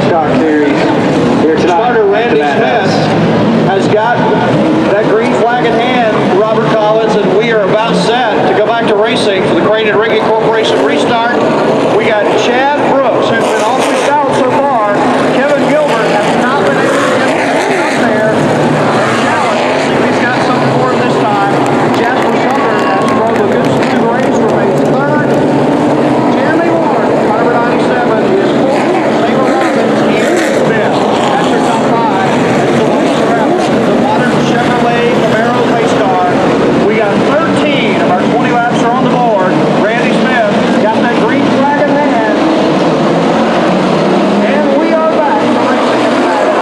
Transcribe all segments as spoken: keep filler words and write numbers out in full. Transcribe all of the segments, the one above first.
Stock Series here tonight. Starter Randy Smith has got that green flag in hand, Robert Collins, and we are about set to go back to racing for the Crane and Rigging Corporation restart. We got Chad Brooks, who's been awfully stout so far. Kevin Gilbert has not been able to get up there. And challenge, let's see if he's got something for him this time. Jasper Sumner has drove a good smooth race, remains third. Jeremy Warren, driver ninety-seven, is fourth. Saber Robbins is fifth. That's your top five. So Lisa Rabbit, the modern Chevrolet Camaro pace car. We got thirteen of our twenty laps are on the board. Randy Smith got that green flag in hand. And we are back to racing in the paddock.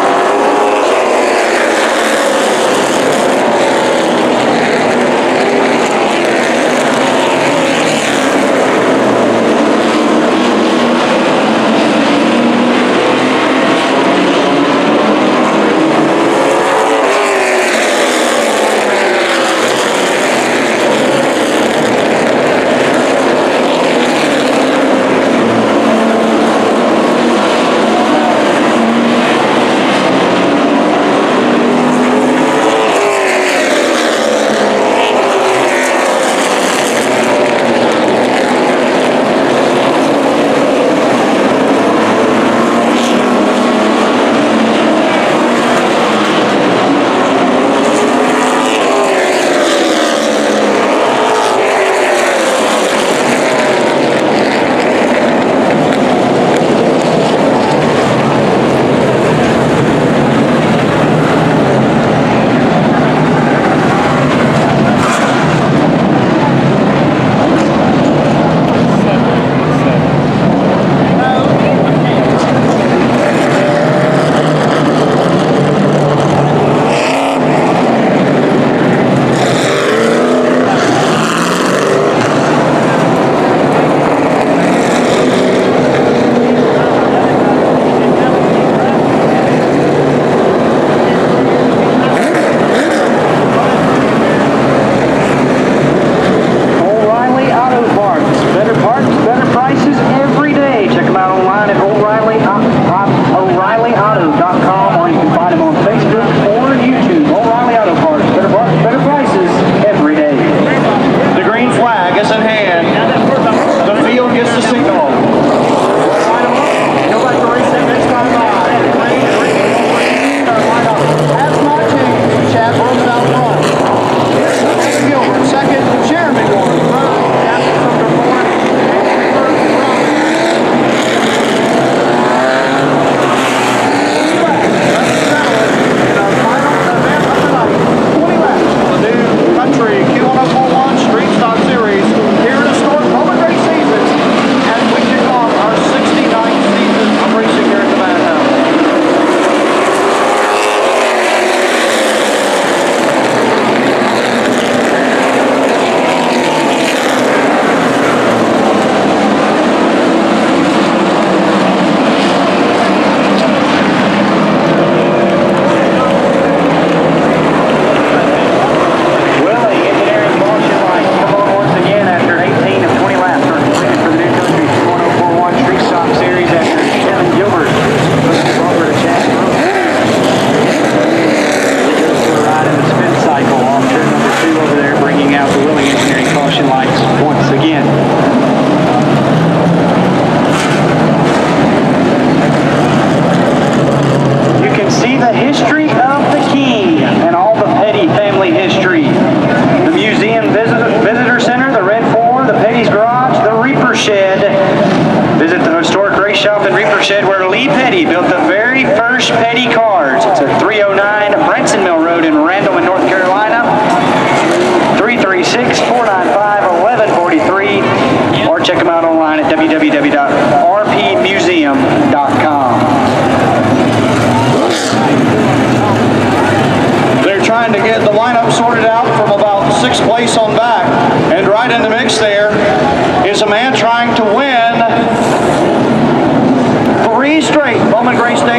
w w w dot r p museum dot com. They're trying to get the lineup sorted out from about sixth place on back, and right in the mix there is a man trying to win three straight Bowman Gray State